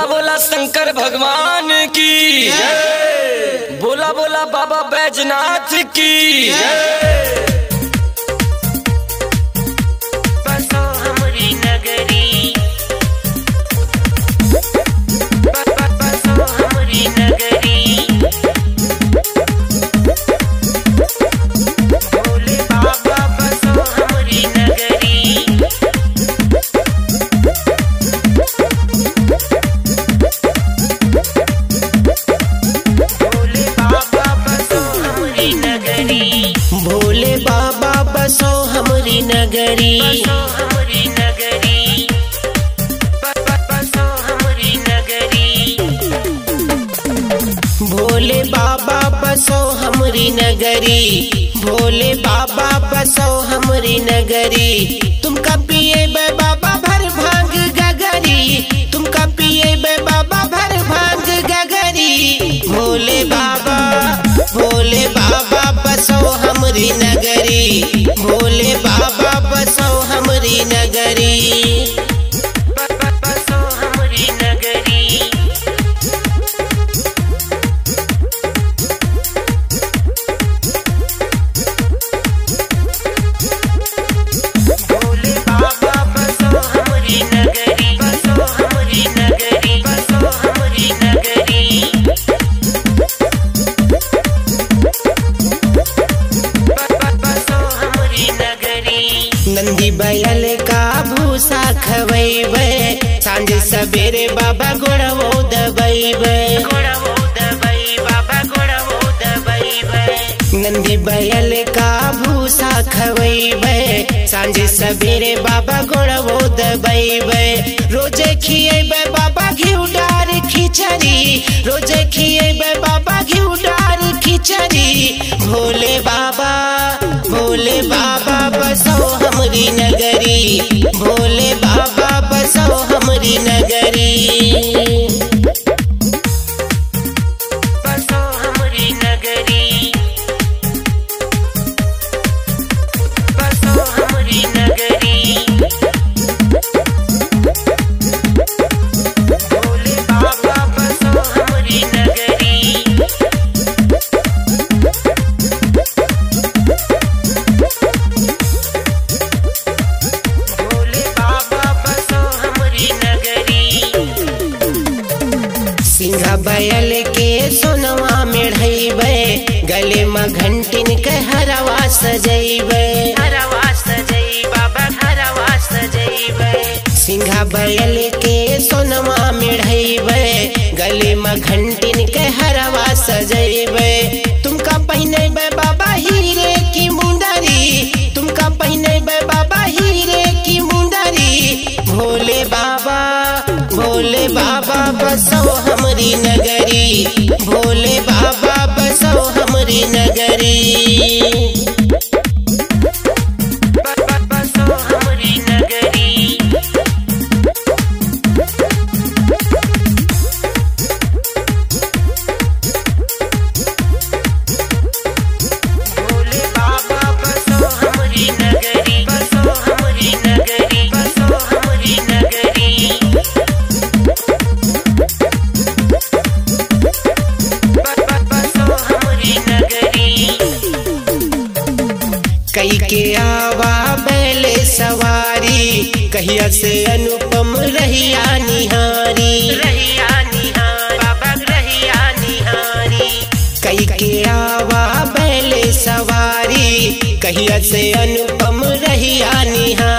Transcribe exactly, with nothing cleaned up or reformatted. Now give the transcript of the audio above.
बोला बोला शंकर भगवान की जय। बोला बोला बाबा बैजनाथ की जय। बसो हमारी नगरी, बसो हमारी नगरी, भोले बाबा बसो हमारी नगरी, भोले बाबा बसो हमारी नगरी, भोले बाबा बसो हमारी नगरी, बसो हमारी नगरी, बसो हमारी नगरी, भोले बाबा बसो हमारी नगरी, भोले बाबा बसो हमारी नगरी। तुमका पिए बे बाबा भर भांग गगरी, तुमका पिए बे बाबा भर भांग गगरी। भोले बाबा भोले बाबा बसो हमारी नगरी, भोले बाबा बसो हमारी नगरी, बसो हमारी नगरी, भोले बाबा बसो हमारी नगरी, बसो हमारी नगरी, बसो हमारी नगरी, बसो हमारी नगरी। नंदी बैल का भूसा खवैबे, सांझ सवेरे बाबा गोड़वो दबैबे, गोड़वो दबै बाबा गोड़वो दबैबे। नंदी बैल का भूसा खवैबे, सांझ सवेरे बाबा गोड़वो दबैबे। रोजे खिएबे बाबा घिउ डार खिचड़ी, रोजे खिएबे बाबा घिउ डार खिचड़ी। भोले बाबा भोले बाबा बसो हमारी नगरी, भोले बाबा बसो हमारी नगरी, बसो हमारी नगरी, बसो हमारी नगरी, भोले बाबा बसो हमारी नगरी, भोले बाबा बसो हमारी नगरी। सिंघा बैल के सोनवा मेढ़ैबे, गले में घंटिन के हरवा सजैबे, हरवा सजै बाबा हरवा सजैबे। सिंघा बैल के सोनवा मेढ़ैबे, गले में घंटिन के हरवा सजैबे। तुमका पहिनेबे बाबा हीरे की मुंदरी, तुमका पहिनेबे बाबा हीरे की मुंदरी। भोले बाबा भोले बाबा बसो हमारी नगरी, भोले बाबा बसो हमारी नगरी, बसो हमारी नगरी, भोले बाबा बसो हमारी नगरी, बसो हमारी नगरी, बसो हमारी नगरी, बसो हमारी नगरी। कई के आवा बैल सवारी, कहिया से अनुपम रहिया निहारी, रहिया निहारी बाबा रहिया निहारी। कई के आवा बैल सवारी, कहिया से अनुपम रहिया निहारी।